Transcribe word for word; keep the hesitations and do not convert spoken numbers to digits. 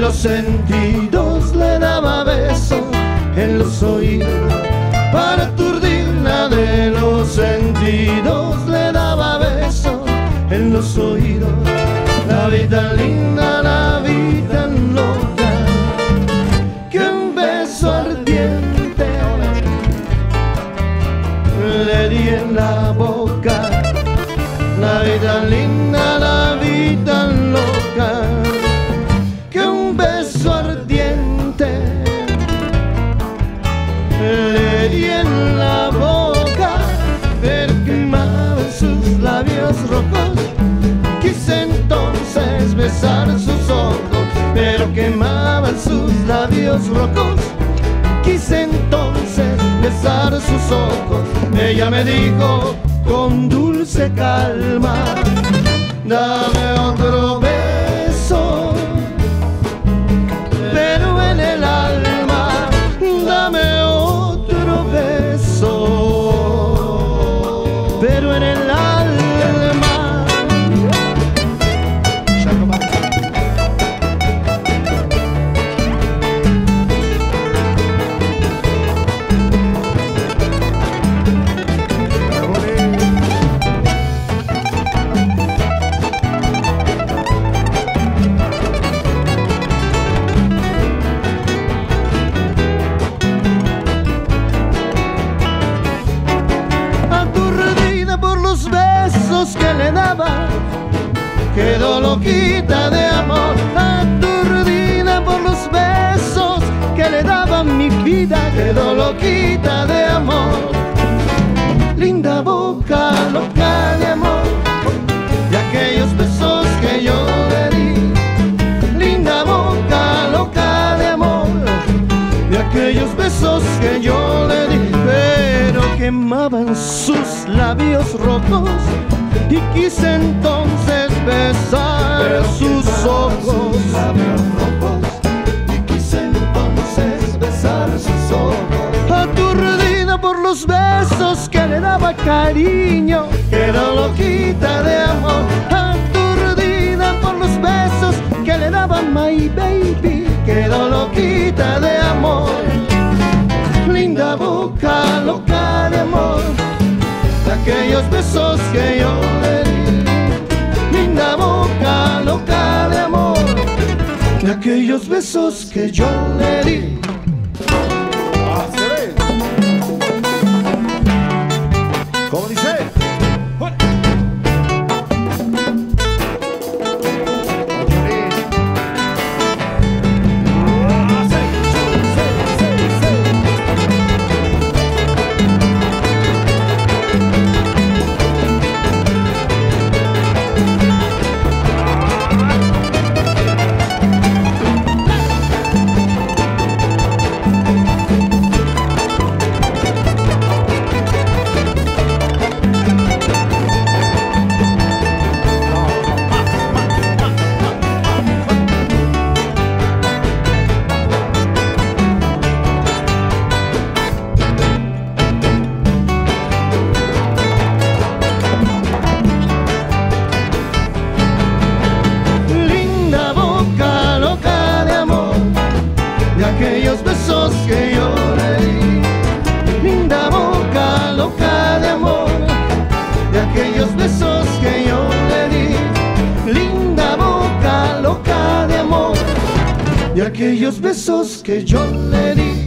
los sentidos le daba besos en los oídos para aturdirla. De los sentidos le daba besos en los oídos. La vida linda, la vida loca, que un beso ardiente le di en la boca. La vida linda, la vida loca, que un beso ardiente le di en la boca. Pero quemaban sus labios rojos, quise entonces besar sus ojos. Pero quemaban sus labios rojos, quise entonces besar sus ojos. Ella me dijo con dulce calma: dame otro beso, pero en el alma. Dame otro beso, pero en el alma. Que le daba, quedó loquita de amor, aturdida por los besos que le daba mi vida, quedó loquita de amor. Linda boca loca de amor, de aquellos besos que yo le di. Linda boca loca de amor, de aquellos besos que yo le di. Pero quemaban sus labios rojos y quise entonces besar Pero sus ojos. Sus labios rojos, y quise entonces besar sus ojos. Aturdida por los besos que le daba cariño, quedó loquita de amor. Aturdida por los besos que le daba my baby, quedó loquita de amor. Linda boca loca de amor, de aquellos besos que yo le di. Linda boca loca de amor, de aquellos besos que yo le di. ¿Cómo dice? Aquellos besos que yo le di. Linda boca loca de amor, de aquellos besos que yo le di. Linda boca loca de amor, de aquellos besos que yo le di.